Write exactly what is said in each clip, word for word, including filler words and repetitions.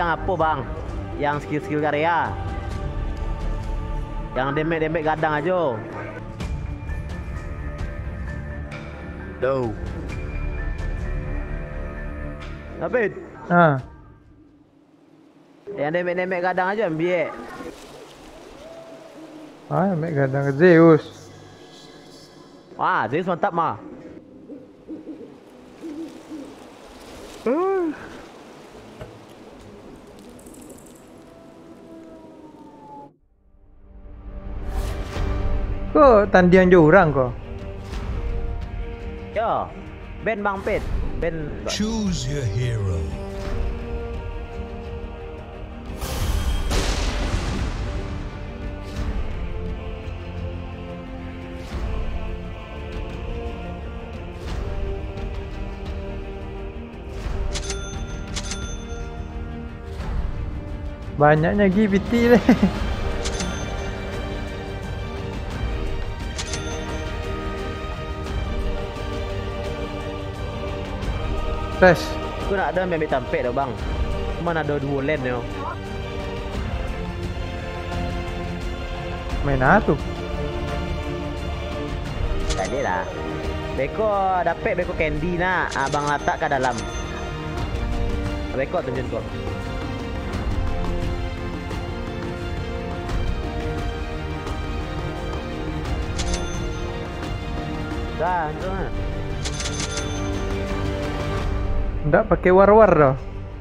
yang apa bang? Yang skill-skill karya. Yang damage-damage gadang aja. Duh. David. Ha. Yang damage-damage gadang aja ambil. Ah, ambil gadang Zeus. Wah, Zeus mantap mah. Uh. Kau tandian je orang kau. Yo, Ben bang Pet, Ben. Choose your hero. Banyaknya G P T leh. Fresh. Aku nak ada ambil tampek dah bang. Mana ada dua lane yo. Main apa tu? Tak ada lah. Beko dapat beko candy nak. Abang letak ke dalam. Beko tunjuk kau. Dah, dah. Tak pakai war-war dah.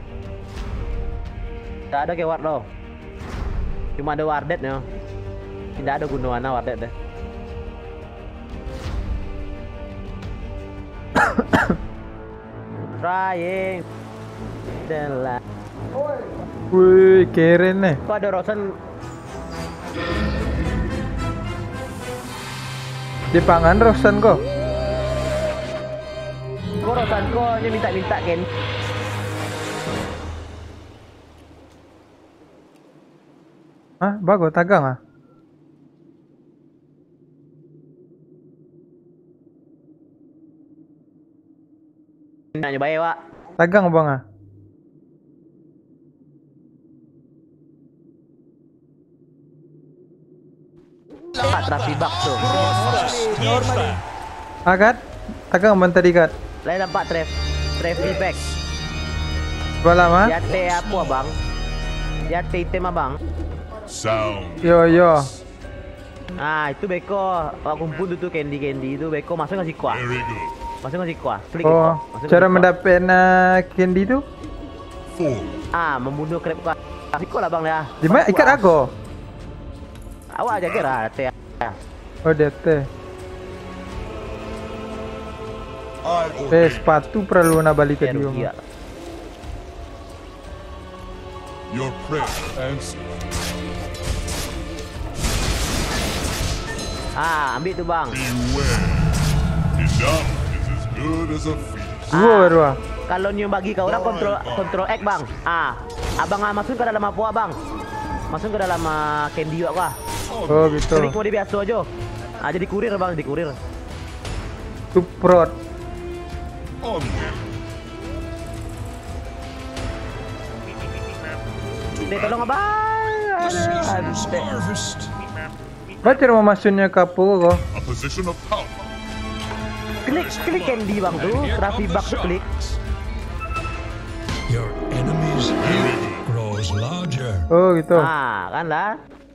Tak ada ke ward dah. Cuma ada wardet nya. Tidak ada gunaan wardet dah. Trying. Delah. Wih, keren nih. Kau ada Rosen. Di pangan Rosan kau. Kau Rosen kau ni minta-minta kan. Hah, bagus tagang ah. Nak nyoba ya, Wak. Tagang bang ah. Pak terapi bak tu. Ah kat? Tagang bang tadi kat. Lain nampak trap. Trap feedback. Berapa lama? Dia teh apa abang? Dia teh item abang. Sound. Yo yo. Ah, itu beko. Awak kumpul tu tu candy-candy tu beko masuk ngasih kuah. Very good. Masuk ngasih kuah. Klik Oh, masuk cara ngasih kuah. mendapatkan uh, candy tu? Four. Ah, membunuh krep kuah. Kasih kuah lah bang dah. Di mana ikat aku? Awak aja kira teh. Oh, dia teh. I Eh, ordain sepatu perlu nak balik ke dia. Rugi. your prayer answered. Ah, ambil tu bang. Beware. Enough is as good as a feast. Dua baru ah. Kalau ni bagi kau orang kontrol kontrol X bang. Ah, abang ah, masuk ke dalam apa abang? Masuk ke dalam uh, candy awak kah? Oh, gitu. Klik mode biasa aja. Ah, jadi kurir bang, jadi kurir. Tu prot. Onward. Dek tolong abang. Season's harvest. Baca rumah masuknya ke apa kau? A position of power. Klik klik candy bang tu, terapi bak tu klik. Your enemy's health grows larger. Oh, gitu. Ah, kan lah.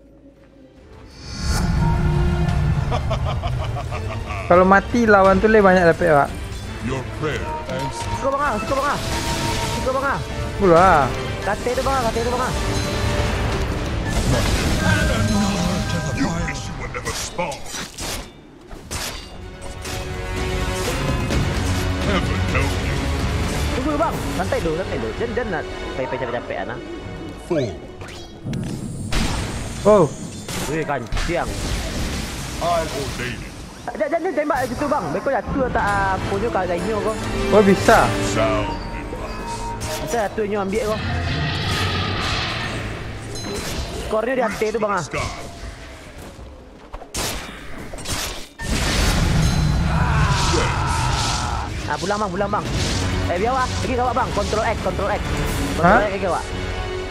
Kalau mati lawan tu lebih banyak dapat pak. Your prayer answered. Suka bang ah, suka bang ah. Suka bang ah. Pula ah. Kate tu bang ah, kate tu bang ah. You wish you would never spawn. Heaven help you. Tunggu dulu bang, santai dulu, santai dulu. Jangan jangan nak pay-pay capek-capek ana. Four. Oh, Weh kan, siang. I ordain it. Jangan jangan tembak gitu bang. Beko jatuh tak ah, punya kagaknya kau. oh bisa. Sound advice. Kita jatuhnya ambil kau. Skornya di atas tu bang ah. Sky. Ah pulang bang, pulang bang. Eh biar awak, pergi kawak bang. Control X, control X. Control Hah? X pergi kawak.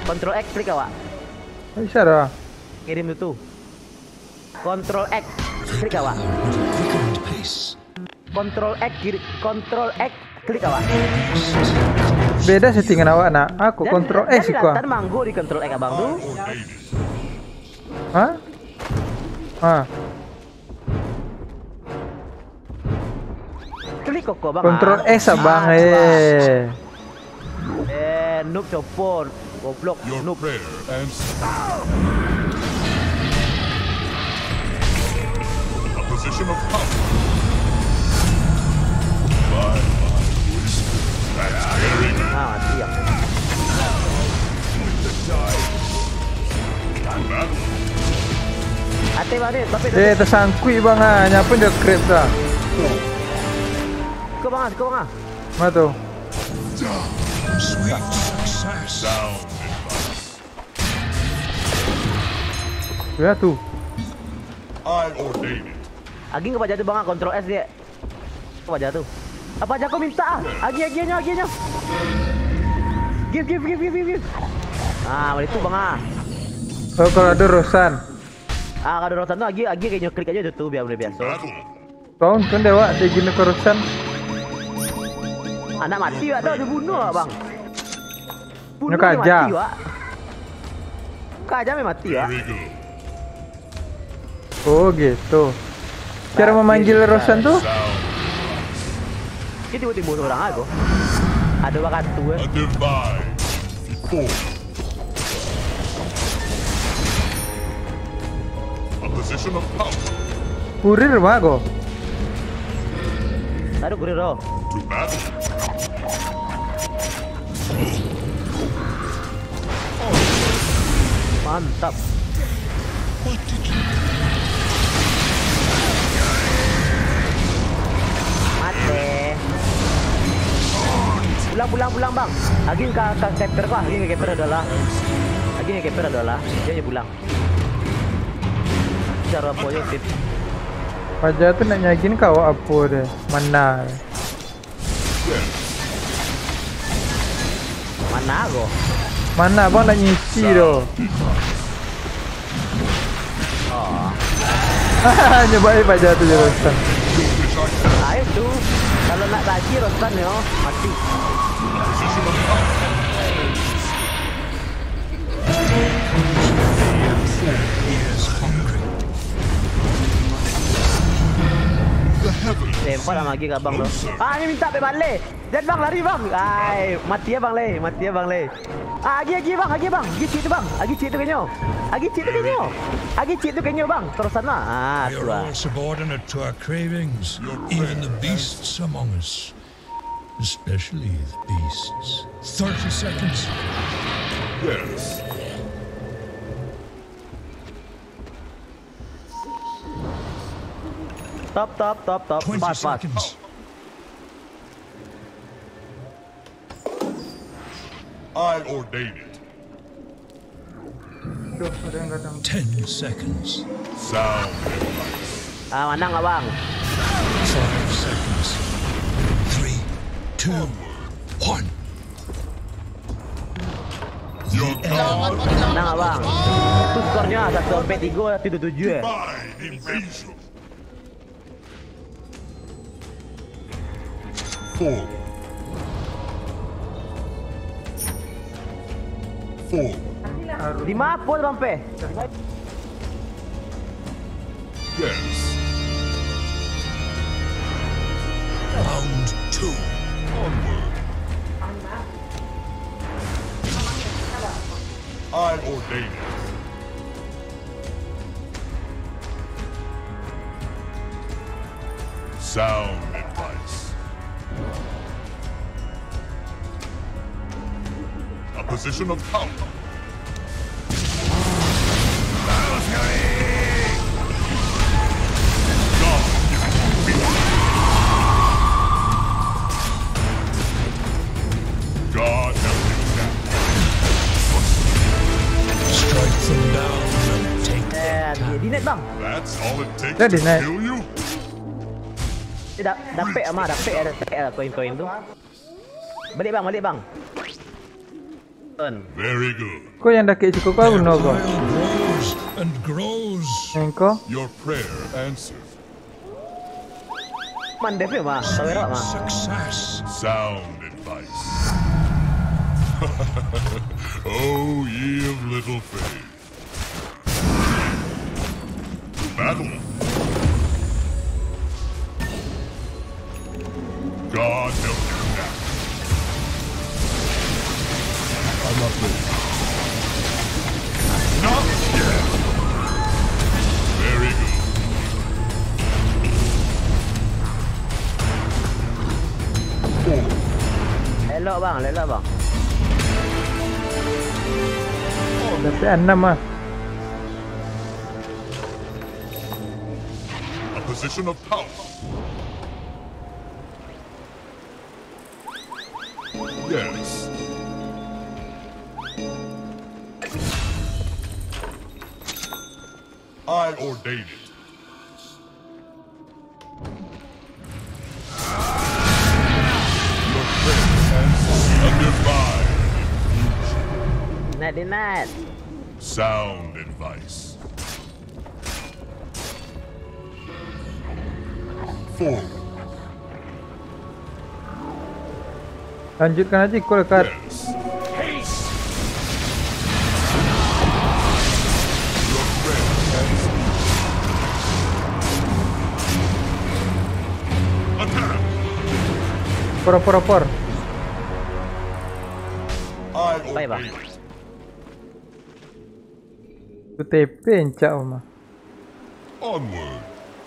Control X klik awak. Bisa dah. Kirim itu. Control X klik awak. Quickened pace. Control X kiri. Control X klik awak. Beda settingan awak nak. Aku Dan- kontrol dan X kau. kelihatan manggo di Control X abang tu. Ordained. Hah? Hah? Klik kok kok bang. Kontrol ah. X abang Ah, eh. Eh, noob copon. Goblok, Your noob. prayer answered. A position of power. My, my. That's very good. Ah, mati ya. Battle. Ate balik, tapi Eh tersangkut bang ah. Nyapa dia krep dah. kau bang, ah, kau bang. ah. Mana tu? Sweet success. Sound advice. Ya tu. I ordain it. Agi kau baca tu bang, ah, Control S dia. Kau baca tu. Apa aja kau minta ah? Agi aginya aginya. Give give give give give. give. Ah, balik tu bang ah. Oh kalau ada Rosan. Ah, kalau rotan tu agi agi kayaknya klik aja tu biar boleh biasa. Battle. Kau kan dewa dia gini ke Rosan. Anak mati wak tu dia bunuh wak bang. Bunuh Nak dia aja. mati wak. Kaja memang mati wak. Very good. Oh gitu. Cara memanggil Rosan tu? Sound. Kita tiba-tiba bunuh orang aku. Ada bakat tu eh. A divine. Four. A position of power. Kurir mah kau. Taruh kurir roh. To battle. Mantap. Mati. Pulang pulang pulang bang. Lagi ke ke capture kau. Lagi ke capture adalah. Lagi ke capture adalah. Dia je pulang. Cara positif. Wajah tu nak nyagin kau apa dia? Mana? Mana aku? Mana abang nak ngisi tu? Oh. Nyobain wajah tu je Rosan. Ayo tu. Kalau nak lagi rotan yo mati. Position of power. He is hungry. The heavens. Lempar lah lagi ke abang tu. Ah, ni minta pe balik. Jangan bang lari bang. Ai, mati ya bang le, mati ya bang le. Ah, agi agi bang, agi bang. Agi cik tu bang. Agi cik tu kenyo. Agi cik tu kenyo. Agi cik tu kenyo bang. Terusan lah. Ah, We tu are lah. all subordinate to our cravings, even the beasts among us. Especially the beasts. Thirty seconds. Yes. Top top top top. Twenty Pas pas. seconds. I ordain it. Ten seconds. Sound advice. Ah, mana enggak bang? Five seconds. Three, two, one. Your god. Mana enggak bang? Itu skornya satu sampai tiga, tujuh tujuh eh. Divine invasion. Four. Four. Lima apa tu bang pe? Yes. Round two. Onward. I ordain it. Sound advice. A position of power. God help him now. Strike them down and take Eh, dia di net bang. That's all it takes That to is nice. kill you? Dia dah dapat ama, dapat ada dapat ada koin-koin tu. Balik bang, balik bang. Ton. Very good. Kau yang dah kek cukup kau Their guna kau. pile grows and grows. Yang kau? Your prayer answered. Man dev mah, tahu era mah. Success. Sound advice. Oh, ye of little faith. To battle. God help you now. I'm not ready. Not yet. Very good. Forward. Elok bang, elok bang. Dapat enam ah. A position of power. Yes. I ordain it. Your prayer answers a divine infusion. Nat di nat. Sound advice. Forward. Lanjutkan aja kau dekat. Yes. Your prayer answers. Attack. Por por por. I Bye, bye. ordain it. Tu T P encak mah. Onward.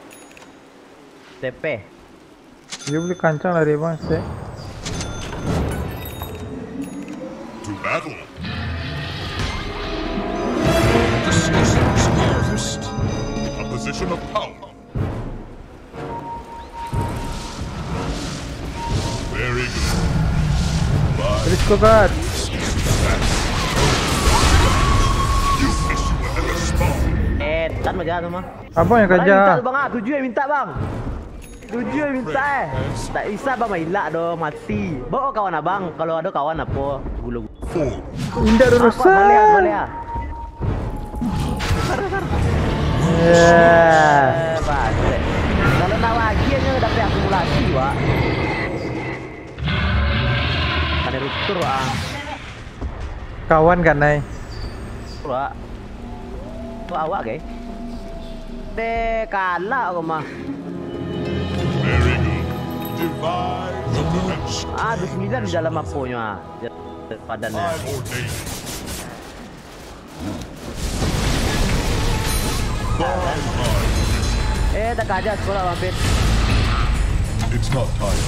T P. Dia boleh kancang lari bang set. To battle. The season's harvest. A position of power. Very good. Bye. Terus kau kat. You wish you were at the spawn. Eh, tan macam tu mah. Abang yang Orang minta kerja. tu bang ah, tujuh yang minta bang. Tujuh yang minta eh. Tak bisa bang mailak doh mati. Bawa kawan abang, kalau ada kawan apa gulu. Forward. Indah Apa urusan. boleh ah, boleh ah. Yeah. Eh, bagus. Kalau nak lagi aja dapat akumulasi wak. Ada ruptur wak. Kawan kan nai. Wak. Tu awak ke? Teh kalah aku mah. Very good. Divine The woods. Ah, dua sembilan di dalam aponya. Padan. I ordain it. By my Eh, tak kaja sekolah mampir. It's not time.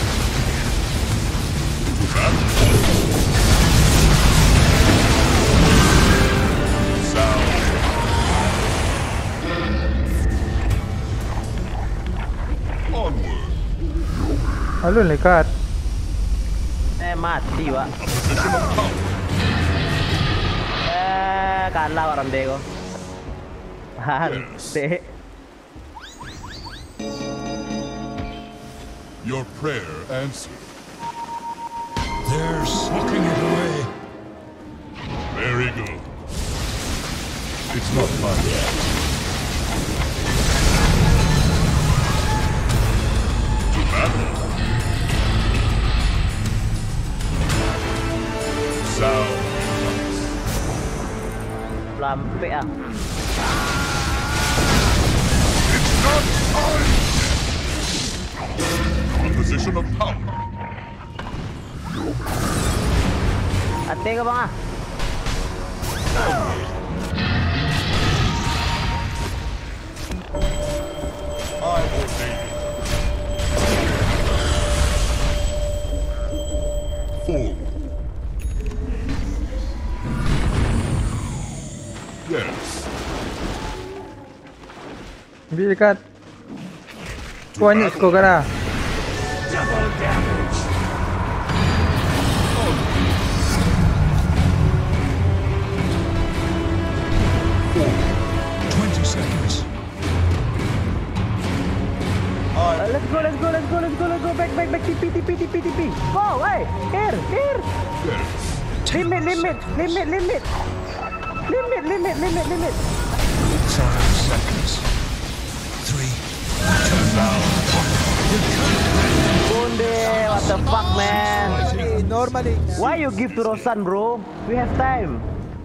To battle. Sound. Onward. Alun lekat. Eh, mati wak. A position of power. Eh, kalah orang bego. Hante. Your prayer answered. They're sucking it away. Very good. It's not time yet. To battle. Sound advice. Lampe ah. It's not time yet. A position of power. Ate ka bang ah? I ordain it. Forward. Yes. Ambil dekat. Kau hanya skor kara. Twenty seconds. Uh, let's go, let's go, let's go, let's go, let's go. Back, back, back. T P, T P, T P, T P. Go, hey, here, here. Yes. Limit, limit, limit, limit. Limit, limit, limit, limit. Five seconds. Three. Bunde, what the fuck, man? Normally. Why you give to Rosan, bro? We have time.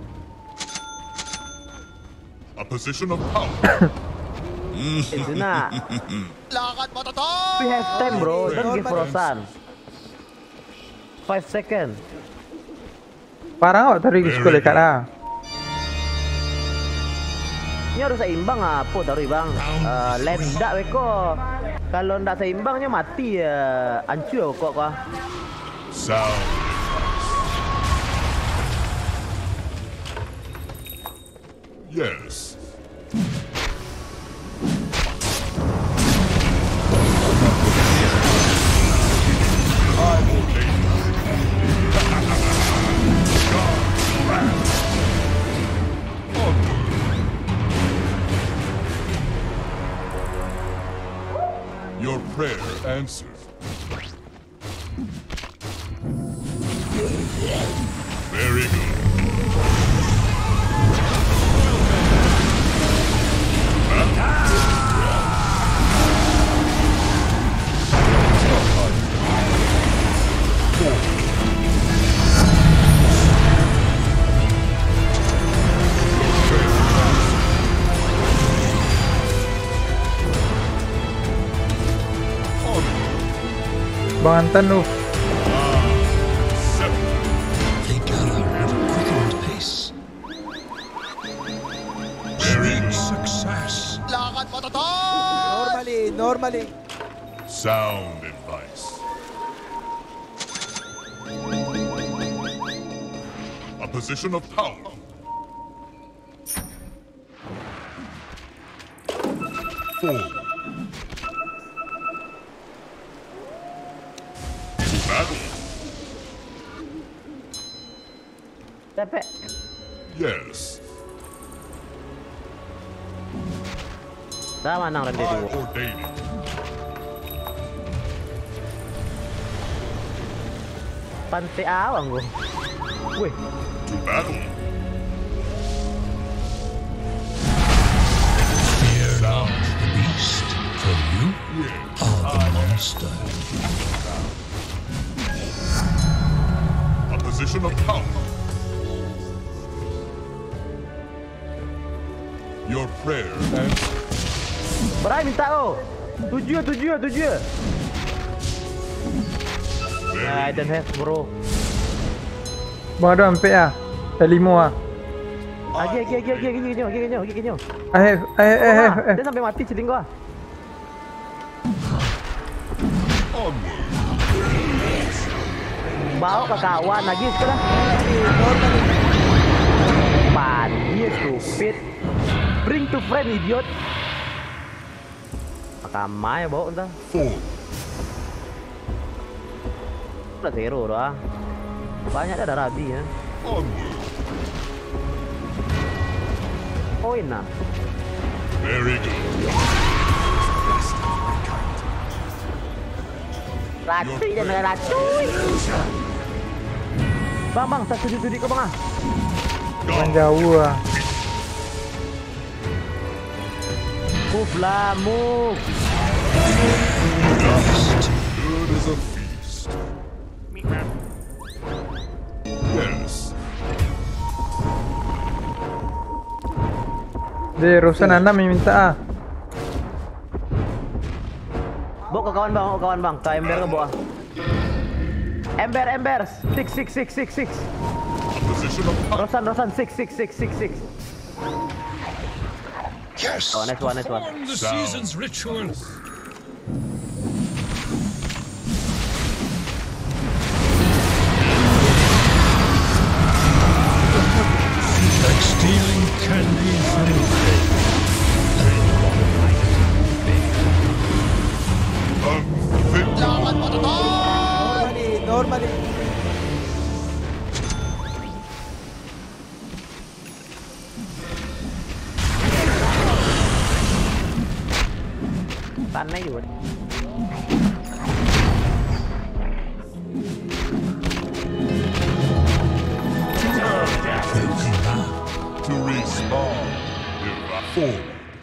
A position of power. Itu nak. Lakad mo to. We have time, bro. Don't give Rosan. Five seconds. Parang awak tarik sekolah dekat lah. Ni harus seimbang ah, apa taruh bang? Uh, land dak beko. Kalau ndak seimbangnya mati ya, hancur kok kok. Sound. Yes. Your prayer answered. Very good. Bang Antan tu. They gather at a quickened pace. Sweet success. Lakad mo to. Normally, normally. Sound advice. A position of power. Four. Battle. Capek. Yes. Dah menang rendah I dulu. ordain it. Pantai awang gua. Weh, To battle. Fear not the beast, for you are the monster. A position of power. Your prayer answered. berai minta oh. Tujuh, tujuh, tujuh. I don't have bro. Bang ada ampe ah. Elimo ah. Lagi, lagi, lagi, lagi, lagi, lagi, lagi, lagi, lagi. I have, I have, I have, I have. Dia sampai mati celing gua. Onward. Bawa ke kawan lagi sekarang. Pan, dia stupid. Bring to friend idiot. Pakamai bawa entah. Four. Udah zero dah. Banyak dah rabi ya. Onward. Poin lah. Very good. Racun dan racun. Bang, bang, tak sudi-sudi kau bang ah. Bang jauh ah. Move lah, move. Good as a feast. Yes. Dia Rosan anda minta ah. Bawa ke kawan bang, bawa ke kawan bang. Ke ember ke bawa. Ember, ember. Six, six, six, six, six. A position of power. Rosan, Rosan. Six, six, six, six, six. Yes, Oh, next one, next one. perform the Sound. season's ritual. Like stealing candy from a baby. Unfit. Lakad mo to. Normally, normally. Tanah juga. Forward.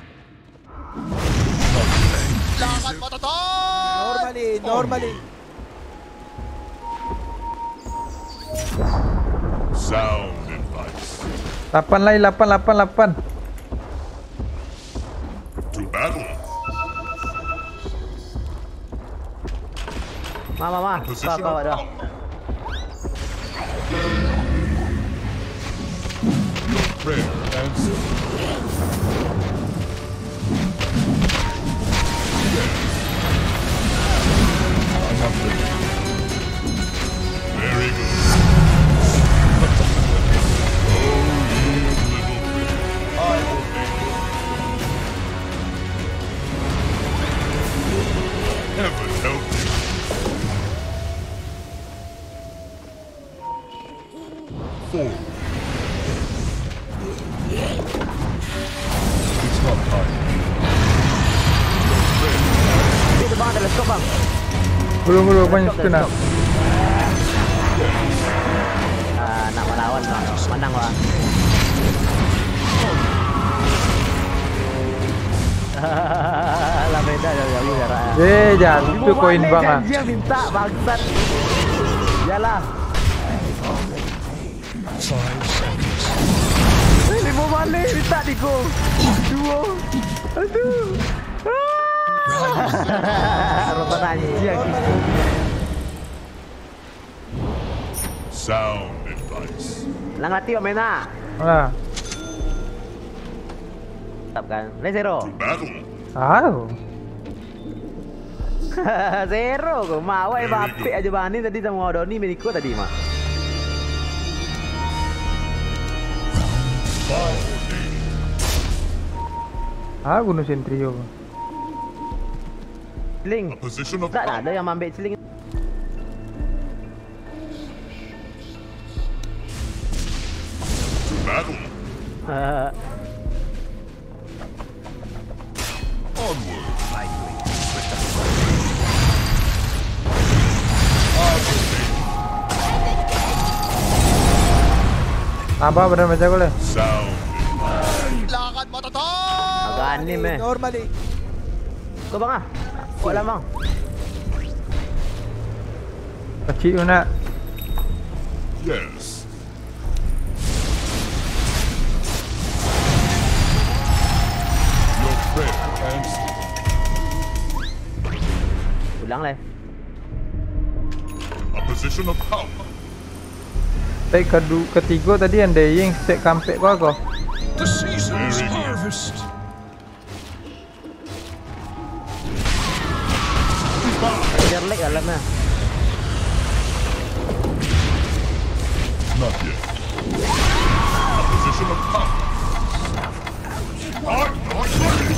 Lakad matatag! Normally, normally. Sound advice. lapan lagi, lapan, lapan, lapan. To battle. Ma, ma, ma. Kau, Position kau of ada. power. Your prayer answered. I'm up with it. Very good. Oh, you little bit. I will make it. Heaven help you. Forward. It's not time. Itu bang, ada let's bang. Belum, belum, banyak Let's go, kena. let's go. Ah, nak melawan bang. Menang bang. Lah beda jauh-jauh jaraknya. Eh, jatuh koin bang ah. Dia minta bangsat. Yalah. Five seconds. Eh, lima balik minta Diko. Dua. Aduh. Rotan anjing. Sound advice. Lang latih Pak Mena. Alah. Tetap kan. Le zero. To battle. Tahu. Zero kau. Mak awak yang bapik aja bani tadi sama Doni Meniko tadi mak. Ah, gunung sentrio. Sling. A position of Tak power. ada yang ambil sling. To battle. Onward. Apa benar baca boleh? Sound. Lakad matatag! Agak anim eh. Normally. Kau bang ah. Kuat lah bang. Kecil mana? Yes. Your prayer answered. Ulang lah. A position of power. Tapi kedua, ketiga tadi yang yang set kampek kau kau. The season's Very good. harvest. Kejar leg alamnya. Not yet. A position of power. I'm not ready.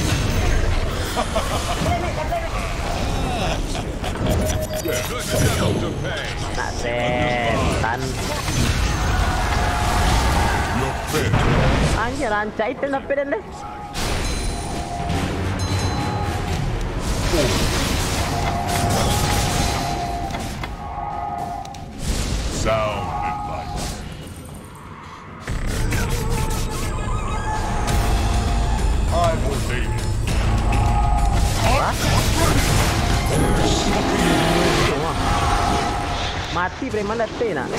Nak setan. Your prayer. Anjir rancak item tapi dan deh. Sound advice. I'm ordained. Mati preman letih nak.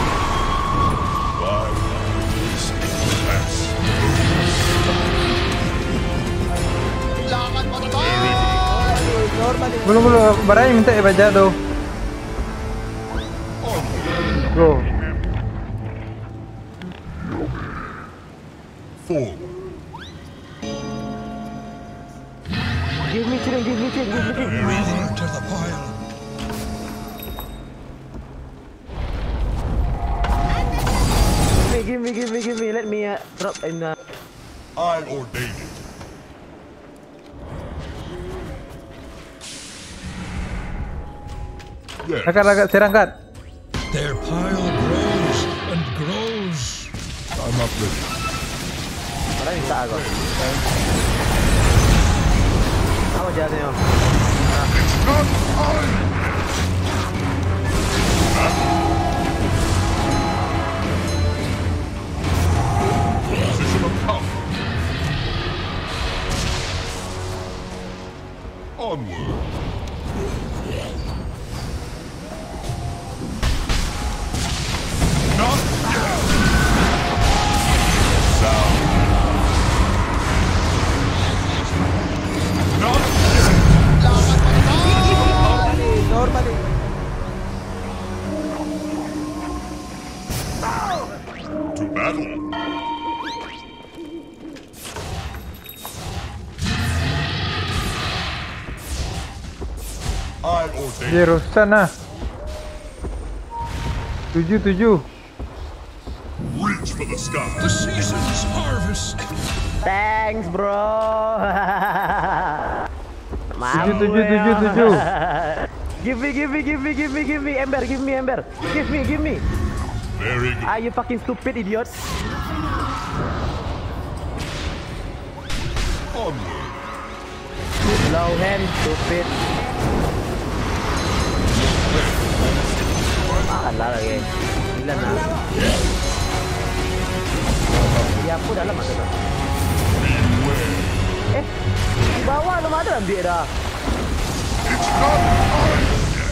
Five. Pass. Lakad matatag! Normally. Belum belum. Barai minta ya baca tu. Go. Forward. Give me chilling, give me chilling, give me chilling. Over to the pile. Give me, give me, give me. Let me uh, drop in the. I ordain it. Yes. Angkat angkat serang kat. Their pile grows and grows. I'm not ready. Orang minta aku. Apa jahatnya? Not time. Position of power. Onward. Not yet. Sound. Not yet. Lakad Normally, normally. To battle. I ordain. Dia rosan lah. Tujuh tujuh. Reach for the sky. The season's harvest. Thanks, bro. Tujuh tujuh tujuh tujuh. Give me, give me, give me, give me, give me, Ember, give me, Ember. Give me, give me. Very good. Are you fucking stupid idiots? Onward. Low hand, stupid. Makanlah lagi. Gila nak. Dia pun dalam ada tak? Eh, di bawah belum ada ambil dah. It's not time yet.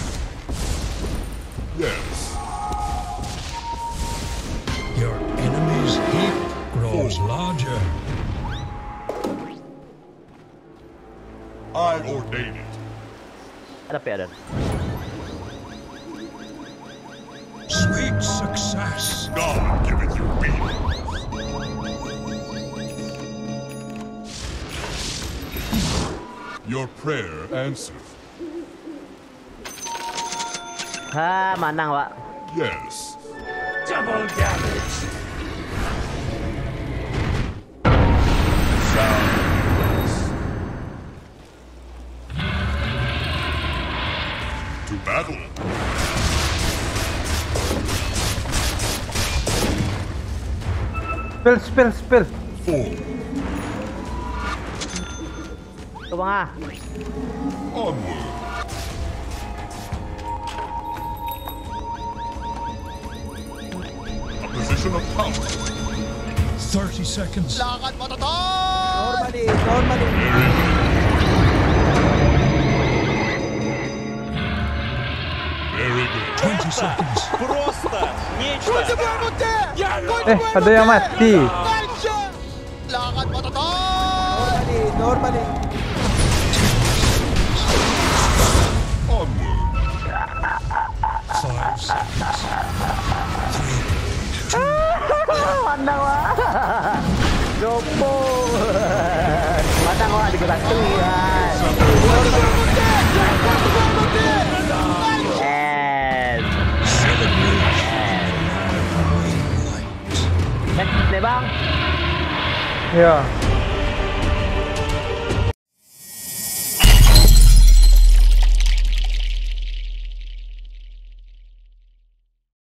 Yes. Your enemy's heap grows larger. I ordain it. Ada peadan. Sweet success. God giveth you being. Your prayer answered. Ha, manang Pak. Yes. Double damage. Sound. To battle. Spell spell spell. Four. Tu bang ah. Onward. A position of power. Thirty seconds. Lakad Matatot! Normally, normally. Very good. Twenty seconds. Просто нечто. Kunci bermuti! Kunci Eh, ada yang mati. Kunci! Lakad Matatot! Normally, normally. Onward. Five seconds. Manang Pak. Gopo. Manang Pak di kotak tu kan. Yes. Eh, ni bang. Ya.